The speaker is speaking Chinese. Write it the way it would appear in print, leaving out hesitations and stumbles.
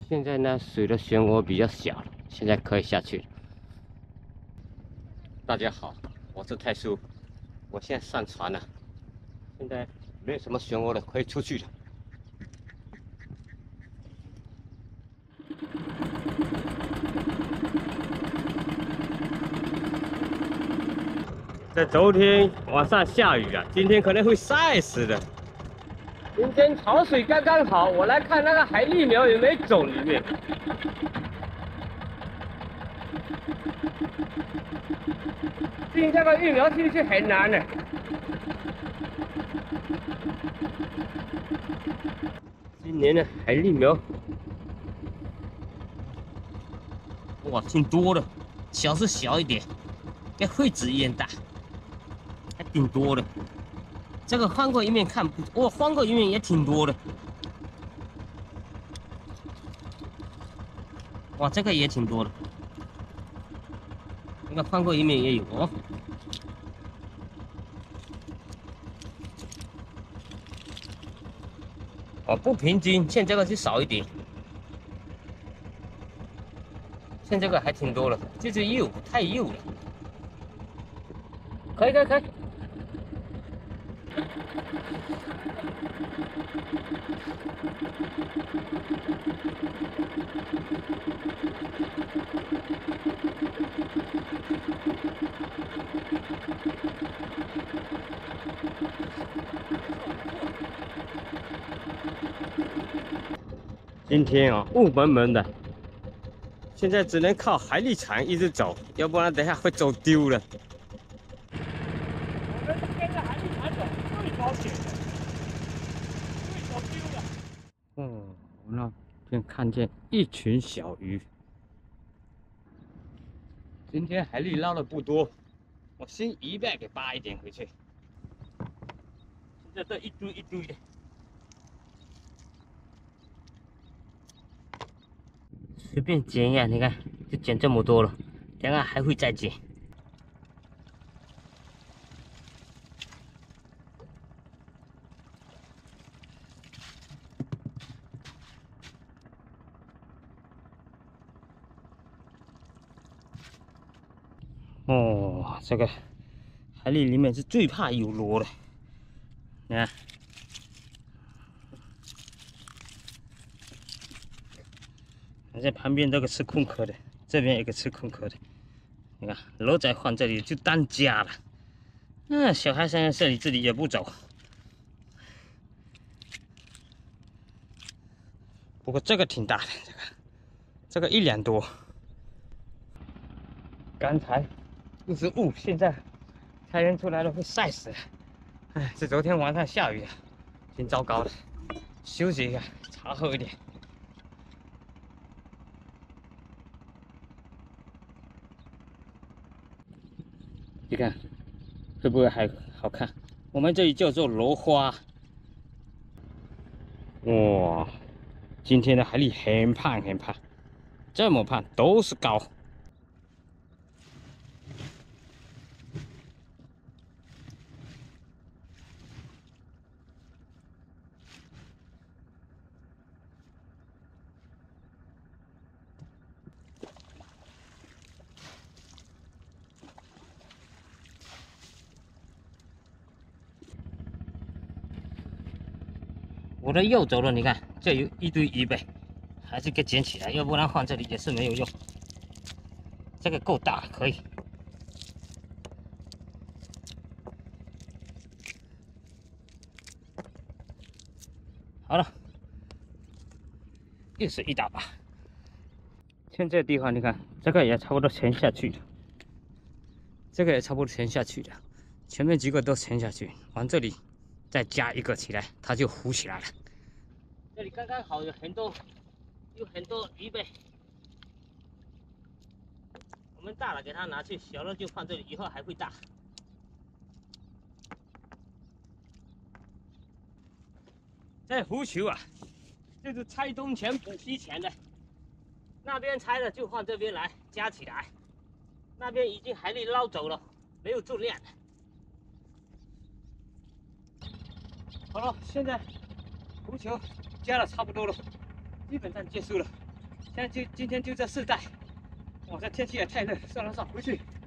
现在呢，水的漩涡比较小了，现在可以下去了。大家好，我是泰叔，我现在上船了，现在没有什么漩涡了，可以出去了。这昨天晚上下雨啊，今天可能会晒死的。今天潮水刚刚好，我来看那个海蛎苗有没有走里面。进这个育苗进去很难的。今年的海蛎苗，哇，挺多的，小是小一点，跟惠子一样大，还挺多的。这个翻过一面看不，哇，翻过一面也挺多的。哇，这个也挺多的，那个翻过一面也有哦。哦，不平均，像这个就少一点，像这个还挺多的，就是幼，太幼了。可以。今天啊，雾蒙蒙的，现在只能靠海力船一直走，要不然等下会走丢了。 我们跟着海力船走最保险的，会走丢的。 我那天看见一群小鱼。今天海蛎捞的不多，我先一半给扒一点回去。现在这一堆一堆的。随便捡呀，你看，就捡这么多了，等下还会再捡。哦，这个海蛎里面是最怕有螺的，你看。在旁边这个吃空壳的，这边一个吃空壳的，你看螺仔放这里就当家了。小孩生在这里也不走。不过这个挺大的，这个1两多。刚才又是雾，现在太阳出来了会晒死了。哎，是昨天晚上下雨啊，挺糟糕的。休息一下，茶喝一点。你看，会不会还好看？我们这里叫做螺花。哇，今天的海蛎很胖很胖，这么胖都是膏。我的又走了，你看这有一堆鱼呗，还是给捡起来，要不然放这里也是没有用。这个够大，可以。好了，又是一大把。像这个地方，你看这个也差不多沉下去了，这个也差不多沉下去了，前面几个都沉下去，往这里再加一个起来，它就浮起来了。这里刚刚好有很多鱼呗。我们大了给它拿去，小了就放这里，以后还会大。这浮球啊，就是拆东墙补西墙的。那边拆了就放这边来，加起来。那边已经海蛎捞走了，没有重量。好了，现在浮球加的差不多了，基本上结束了。 现在今天就这4袋，哇，这天气也太热，算了，回去。